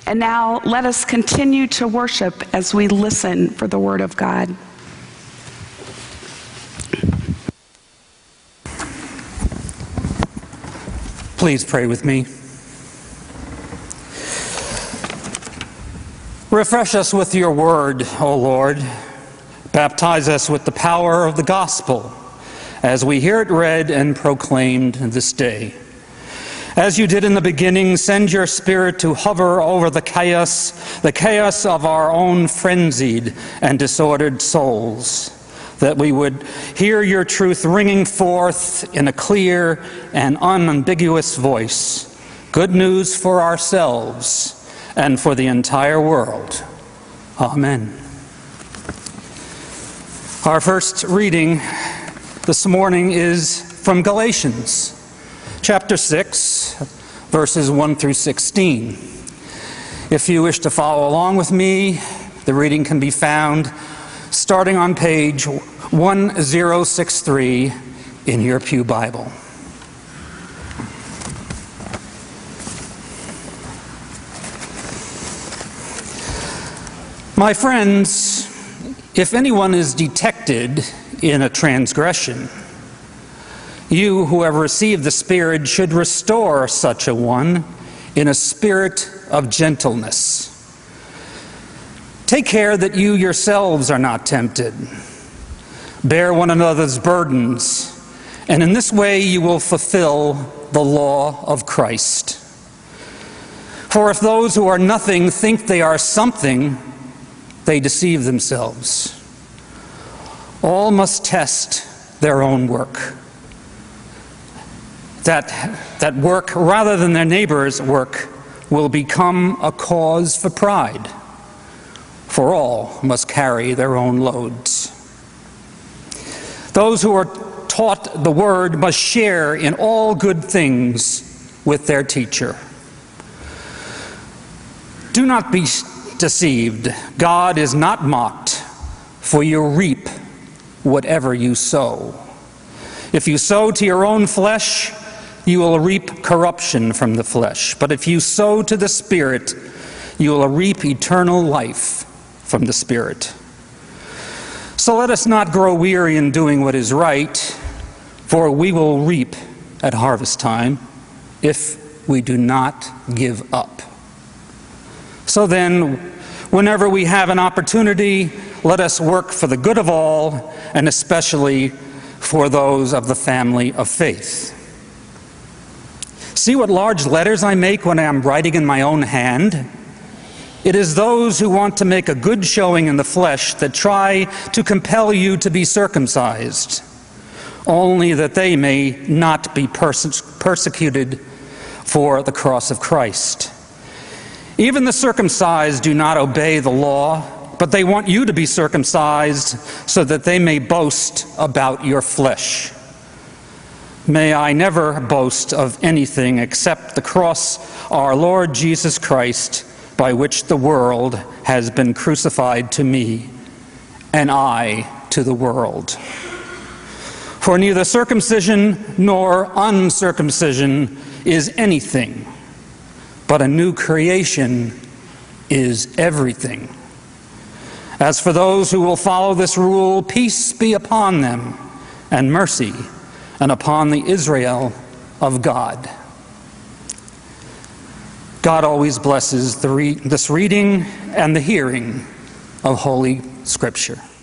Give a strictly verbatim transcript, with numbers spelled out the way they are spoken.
And now let us continue to worship as we listen for the word of God. Please pray with me. Refresh us with your word, O Lord. Baptize us with the power of the gospel as we hear it read and proclaimed this day. As you did in the beginning, send your Spirit to hover over the chaos, the chaos of our own frenzied and disordered souls, that we would hear your truth ringing forth in a clear and unambiguous voice, good news for ourselves and for the entire world. Amen. Our first reading this morning is from Galatians, chapter six, verses one through sixteen. If you wish to follow along with me, the reading can be found starting on page one thousand sixty-three in your pew Bible. My friends, if anyone is detected in a transgression, you who have received the Spirit should restore such a one in a spirit of gentleness. Take care that you yourselves are not tempted. Bear one another's burdens, and in this way you will fulfill the law of Christ. For if those who are nothing think they are something, they deceive themselves. All must test their own work. That, that work, rather than their neighbor's work, will become a cause for pride. For all must carry their own loads. Those who are taught the word must share in all good things with their teacher. Do not be deceived. God is not mocked, for you reap whatever you sow. If you sow to your own flesh, you will reap corruption from the flesh. But if you sow to the Spirit, you will reap eternal life from the Spirit. So let us not grow weary in doing what is right, for we will reap at harvest time if we do not give up. So then, whenever we have an opportunity, let us work for the good of all, and especially for those of the family of faith. See what large letters I make when I am writing in my own hand? It is those who want to make a good showing in the flesh that try to compel you to be circumcised, only that they may not be perse- persecuted for the cross of Christ. Even the circumcised do not obey the law, but they want you to be circumcised so that they may boast about your flesh. May I never boast of anything except the cross, our Lord Jesus Christ, by which the world has been crucified to me, and I to the world. For neither circumcision nor uncircumcision is anything, but a new creation is everything. As for those who will follow this rule, peace be upon them, and mercy, and upon the Israel of God. God always blesses the re- this reading and the hearing of Holy Scripture.